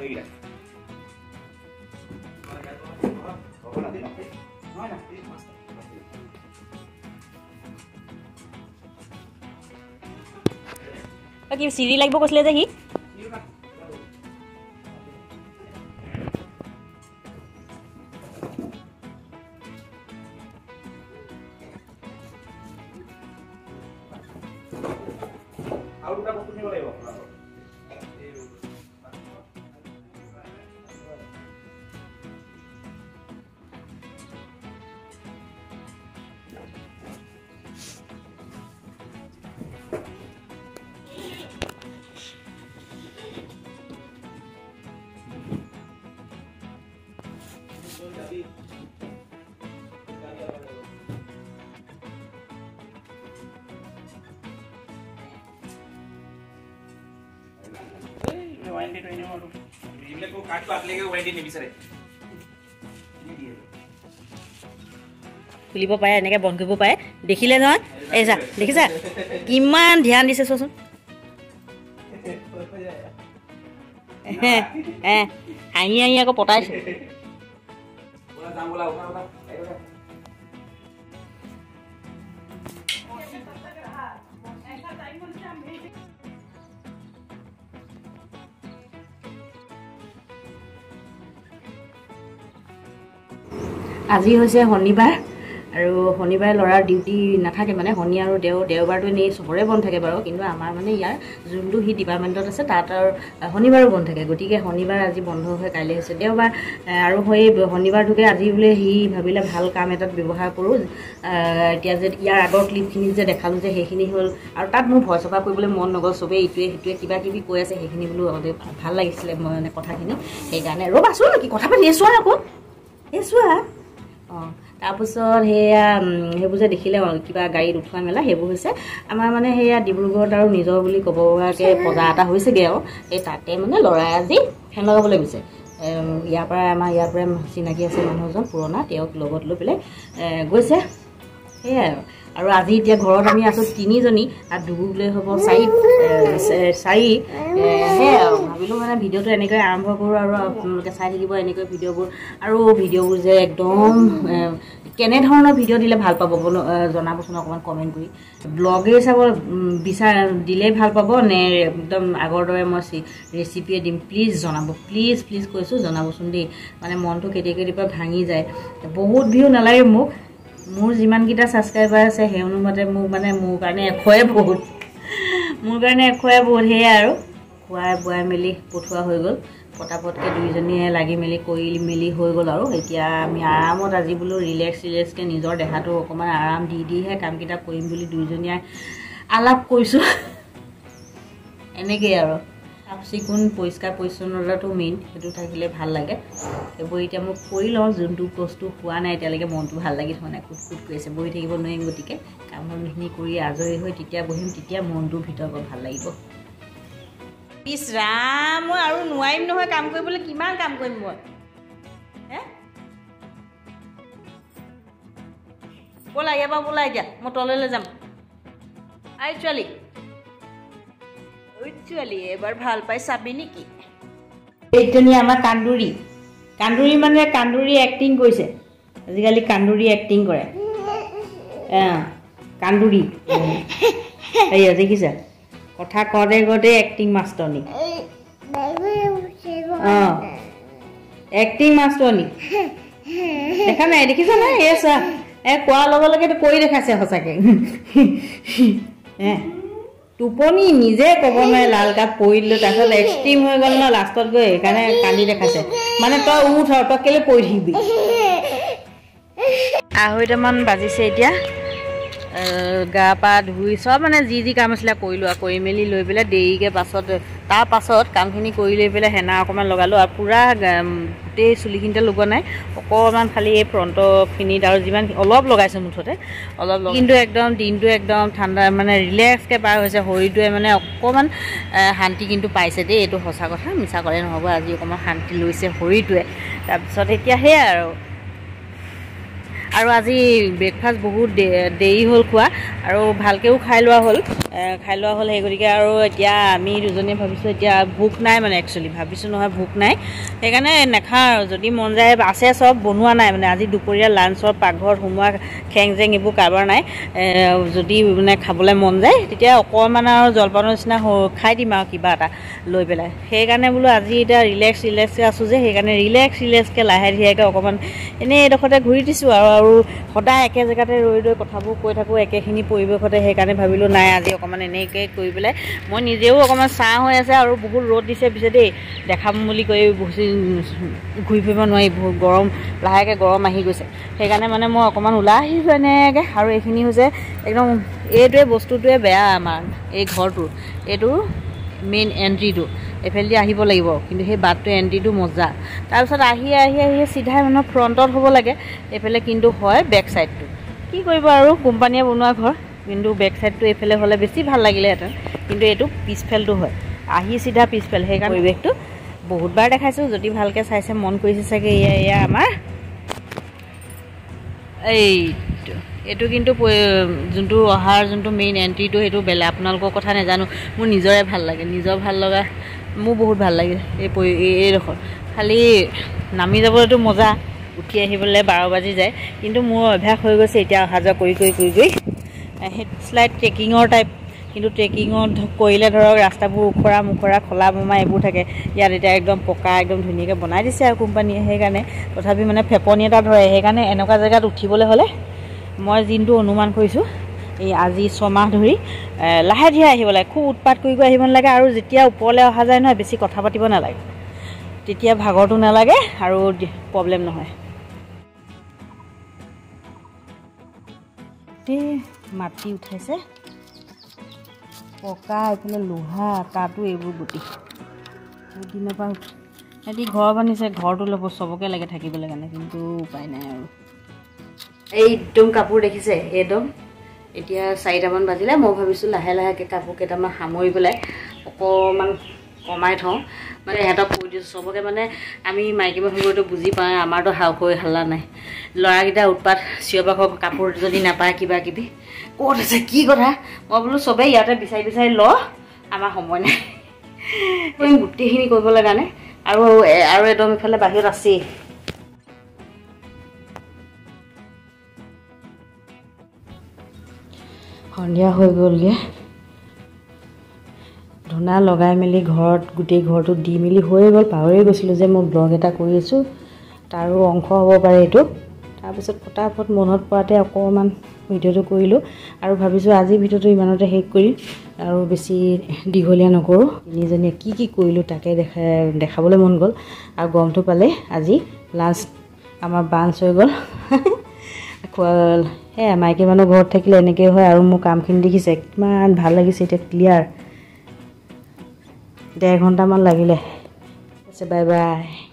কি চিৰি লাগিব কৈছিলে যে সি আৰু দুটা বস্তু নিব লাগিব আপোনালোকৰ वारंटी तो नहीं मालूम इनले को काट को आपले के वारंटी नहीं बिचारे খুলিব পায় এনেকৈ বন্ধ কৰিব পায় দেখিলে নহয় এই যা দেখিছা কিমান ধ্যান দিছে চোন হাঁহি হাঁহি আকৌ পতাইছে बोला जाम बोला उठा उठा আজি হৈছে শনিবাৰ আৰু শনিবাৰে ল'ৰাৰ ডিউটি নাথাকে মানে শনি আৰু দেওবাৰটো এনেই চবৰে বন্ধ থাকে বাৰু কিন্তু আমাৰ মানে ইয়াৰ যোনটো সি ডিপাৰ্টমেণ্টত আছে তাত আৰু শনিবাৰো বন্ধ থাকে গতিকে শনিবাৰ আজি বন্ধ হৈ কাইলৈ হৈছে দেওবাৰ আৰু সেই শনিবাৰটোকে আজি বোলে সি ভাবিলে ভাল কাম এটাত ব্যৱহাৰ কৰোঁ এতিয়া যে ইয়াৰ আগৰ ক্লিপখিনি যে দেখালোঁ যে সেইখিনি হ'ল আৰু তাত মোৰ ভয় চফা কৰিবলৈ মন নগ'ল চবেই ইটোৱে সিটোৱে কিবা কিবি কৈ আছে সেইখিনি বোলো ভাল লাগিছিলে মানে কথাখিনি সেইকাৰণে ৰ'বাচোন কি কথা পাতি আছোঁ আকৌ এই চোৱা অঁ তাৰপিছত সেয়া সেইবোৰ যে দেখিলে কিবা গাড়ীত উঠোৱা মেলা সেইবোৰ হৈছে আমাৰ মানে সেয়া ডিব্ৰুগড়ত আৰু নিজৰ বুলি ক'ব পৰাকৈ পজা এটা হৈছেগৈ আৰু এই তাতে মানে ল'ৰাই আজি ফেন লগাবলৈ গৈছে ইয়াৰ পৰা চিনাকি আছে মানুহ এজন পুৰণা তেওঁক লগত লৈ পেলাই গৈছে সেয়াই আৰু আজি এতিয়া ঘৰত আমি আছোঁ 3জনী আৰু ডুবুবলৈ হ'ব 4 সেয়াই ভাবিলোঁ মানে ভিডিঅ'টো এনেকৈ আৰম্ভ কৰোঁ আৰু আপোনালোকে চাই থাকিব এনেকৈ ভিডিঅ'বোৰ যে একদম কেনেধৰণৰ ভিডিঅ' দিলে ভাল পাব জনাবচোন অকণমান কমেণ্ট কৰি ব্লগেই চাব দিলেই ভাল পাব নে একদম আগৰ দৰে মই ৰেচিপিয়ে দিম প্লিজ জনাব প্লিজ কৈছোঁ জনাবচোন দেই মানে মনটো কেতিয়াবা ভাঙি যায় বহুত ভিউ নালাগে মোক মোৰ যিমানকেইটা ছাবস্ক্ৰাইবাৰ আছে সেই অনুমতে মোক মানে মোৰ কাৰণে এশয়ে বহুত সেয়াই আৰু খুৱাই বোৱাই মেলি পঠোৱা হৈ গ'ল পটাপটকৈ 2জনীয়ে লাগি মেলি কৰি মেলি হৈ গ'ল আৰু এতিয়া আমি আৰামত আজি বোলো ৰিলেক্সকৈ নিজৰ দেহাটো অকণমান আৰাম দিহে কামকেইটা কৰিম বুলি 2জনীয়ে আলাপ কৰিছোঁ এনেকৈয়ে আৰু চাফ চিকুণ পৰিষ্কাৰ পৰিচ্ছন্নতাটো মেইন সেইটো থাকিলে ভাল লাগে সেইবোৰ এতিয়া মোক কৰি লওঁ যোনটো বস্তু হোৱা নাই এতিয়ালৈকে মনটো ভাল লাগি থকা নাই কুট কৰি আছে বহি থাকিব নোৱাৰিম গতিকে কামখিনি কৰি আজৰি হৈ তেতিয়া বহিম তেতিয়া মনটো ভিতৰৰ পৰা ভাল লাগিব পিছ ৰাম মই আৰু নোৱাৰিম নহয় কাম কৰিবলৈ কিমান কাম কৰিম মই ব'লা ইয়াৰ পৰা ব'লা এতিয়া মই তললৈ যাম আই ছোৱালী এবাৰ ভাল পাই চাবি নেকি এইজনী আমাৰ কান্দুৰী মানে কান্দুৰী এক্টিং কৰিছে আজিকালি কান্দুৰী এক্টিং কৰে কান্দুৰী এয়া দেখিছা কথা কওঁতে এক্টিং মাষ্টৰনী এক্টিং মাষ্টৰনী দেখা নাই দেখিছা নাই এই চা কোৱাৰ লগে লগেতো কৰি দেখাইছে সঁচাকৈ টোপনি নিজে ক'ব নোৱাৰে লাল কাপ পৰি দিলোঁ তাৰপিছত এক্সট্ৰিম হৈ গ'ল ন লাষ্টত গৈ সেইকাৰণে কান্দি দেখাইছে মানে তই উঠ আৰু তই কেলৈ পৰি থাকিবি 2:30মান বাজিছে এতিয়া গা পা ধুই চব মানে যি কাম আছিলে কৰি মেলি লৈ পেলাই দেৰিকৈ তাৰ পাছত কামখিনি কৰি লৈ পেলাই হেনা অকণমান লগালোঁ আৰু পূৰা গোটেই চুলিখিনিতে লগোৱা নাই অকণমান খালি এই ফ্ৰণ্টৰখিনিত আৰু যিমান অলপ লগাইছোঁ মুঠতে কিন্তু একদম দিনটো একদম ঠাণ্ডা মানে ৰিলেক্সকৈ পাৰ হৈছে শৰীৰটোৱে মানে অকণমান শান্তি কিন্তু পাইছে দেই এইটো সঁচা কথা মিছা কৰে নহ'ব আজি অকণমান শান্তি লৈছে শৰীৰটোৱে তাৰপিছত এতিয়া সেয়াই আৰু আজি ব্ৰেকফাষ্ট বহুত দেৰি হ'ল খোৱা আৰু ভালকৈও খাই লোৱা হ'ল খাই লোৱা হ'ল সেই গতিকে আৰু এতিয়া আমি দুজনীয়ে ভাবিছোঁ এতিয়া ভোক নাই মানে একচুৱেলি ভাবিছোঁ নহয় ভোক নাই সেইকাৰণে নাখাওঁ আৰু যদি মন যায় আছে চব বনোৱা নাই মানে আজি দুপৰীয়া লাঞ্চৰ পাকঘৰত সোমোৱা খেং জেং এইবোৰ কাৰোবাৰ নাই যদি মানে খাবলৈ মন যায় তেতিয়া অকণমান আৰু জলপানৰ নিচিনা খাই দিম আৰু কিবা এটা লৈ পেলাই সেইকাৰণে বোলো আজি এতিয়া ৰিলেক্সকৈ আছোঁ যে সেইকাৰণে ৰিলেক্সকৈ লাহে ধীৰেকৈ অকণমান এনেই এইডোখৰতে ঘূৰি দিছোঁ আৰু সদায় একে জেগাতে ৰৈ কথাবোৰ কৈ থাকোঁ একেখিনি পৰিৱেশতে সেইকাৰণে ভাবিলোঁ নাই আজি অকণমান এনেকৈ কৰি পেলাই মই নিজেও অকণমান ছাঁ হৈ আছে আৰু বহুত ৰ'দ দিছে পিছে দেই দেখাম বুলি কৈ ঘূৰি ফুৰিব নোৱাৰি বহুত গৰম লাহেকৈ গৰম আহি গৈছে সেইকাৰণে মানে মই অকণমান ওলাই আহিছোঁ এনেকৈ আৰু এইখিনি হৈছে একদম এইটোৱে বস্তুটোৱে বেয়া আমাৰ এই ঘৰটোৰ এইটো মেইন এণ্ট্ৰিটো এইফালেদি আহিব লাগিব কিন্তু সেই বাটটো এণ্ট্ৰিটো মজা তাৰপিছত আহি চিধাই মানুহৰ ফ্ৰণ্টত হ'ব লাগে এইফালে কিন্তু হয় বেক চাইডটো কি কৰিব আৰু কোম্পানীয়ে বনোৱা ঘৰ কিন্তু বেক চাইডটো এইফালে হ'লে বেছি ভাল লাগিলেহেঁতেন কিন্তু এইটো পিছফালটো হয় আহি চিধা পিছফাল সেইকাৰণে পৰিৱেশটো বহুতবাৰ দেখাইছোঁ যদি ভালকৈ চাইছে মন কৰিছে চাগে এয়া আমাৰ এইটো কিন্তু যোনটো অহাৰ যোনটো মেইন এণ্ট্ৰিটো সেইটো বেলেগ আপোনালোকৰ কথা নাজানো মোৰ নিজৰে ভাল লাগে নিজৰ ভাল লগা মোৰ বহুত ভাল লাগে এইডোখৰ খালি নামি যাবলৈতো মজা উঠি আহিবলৈ 12 বাজি যায় কিন্তু মোৰ অভ্যাস হৈ গৈছে এতিয়া অহা যোৱা কৰি সেই শ্লাইড ট্ৰেকিঙৰ টাইপ কিন্তু ট্ৰেকিঙত কৰিলে ধৰক ৰাস্তাবোৰ মুখৰা খলা বোমা এইবোৰ থাকে ইয়াত এতিয়া একদম পকা একদম ধুনীয়াকৈ বনাই দিছে আৰু কোম্পানীয়ে সেইকাৰণে তথাপি মানে ফেপনি এটা ধৰে সেইকাৰণে এনেকুৱা জেগাত উঠিবলৈ হ'লে মই যিটো অনুমান কৰিছোঁ এই আজি 6 মাহ ধৰি লাহে ধীৰে আহিব লাগে খুব উৎপাত কৰি আহিব নালাগে আৰু যেতিয়া ওপৰলৈ অহা যায় নহয় বেছি কথা পাতিব নালাগে তেতিয়া ভাগৰটো নালাগে আৰু প্ৰব্লেম নহয় মাটি উঠাইছে পকা এইফালে লোহা তাতো এইবোৰ গুটি বহুত দিনৰ পৰা সিহঁতি ঘৰ বান্ধিছে ঘৰটো ল'ব চবকে লাগে থাকিবলৈ কাৰণে কিন্তু উপায় নাই আৰু একদম কাপোৰ দেখিছে একদম এতিয়া 4টামান বাজিলে মই ভাবিছোঁ লাহে লাহেকৈ কাপোৰ কেইটামান সামৰি পেলাই অকণমান কমাই থওঁ মানে সিহঁতক কৈ দিছোঁ চবকে মানে আমি মাইকী মানুহবোৰতো বুজি পাওঁ আমাৰতো হৈ হাল্লা নাই ল'ৰাকেইটা উৎপাত চিঞৰ বাখৰ কাপোৰ যদি নাপায় কিবা কিবি ক'ত আছে কি কথা মই বোলো চবেই ইয়াতে বিচাৰি ল আমাৰ সময় নাই গোটেইখিনি কৰিবলৈ কাৰণে আৰু একদম ইফালে বাহিৰত আছেই সন্ধিয়া হৈ গ'লগৈ ধূনা লগাই মেলি ঘৰত গোটেই ঘৰটো দি মেলি হৈ গ'ল পাহৰি গৈছিলোঁ যে মই ব্লগ এটা কৰি আছোঁ তাৰো অংশ হ'ব পাৰে এইটো তাৰপিছত ফটাফট মনত পৰাতে অকণমান ভিডিঅ'টো কৰিলোঁ আৰু ভাবিছোঁ আজি ভিডিঅ'টো ইমানতে শেষ কৰিম আৰু বেছি দীঘলীয়া নকৰোঁ তিনিজনীয়ে কি কৰিলোঁ তাকে দেখাবলৈ মন গ'ল আৰু গমটো পালে আজি লাঞ্চ আমাৰ বাঞ্চ হৈ গ'ল সেয়া মাইকী মানুহ ঘৰত থাকিলে এনেকৈ হয় আৰু মোৰ কামখিনি দেখিছে কিমান ভাল লাগিছে এতিয়া ক্লিয়াৰ 1.5 ঘণ্টামান লাগিলে বাই বাই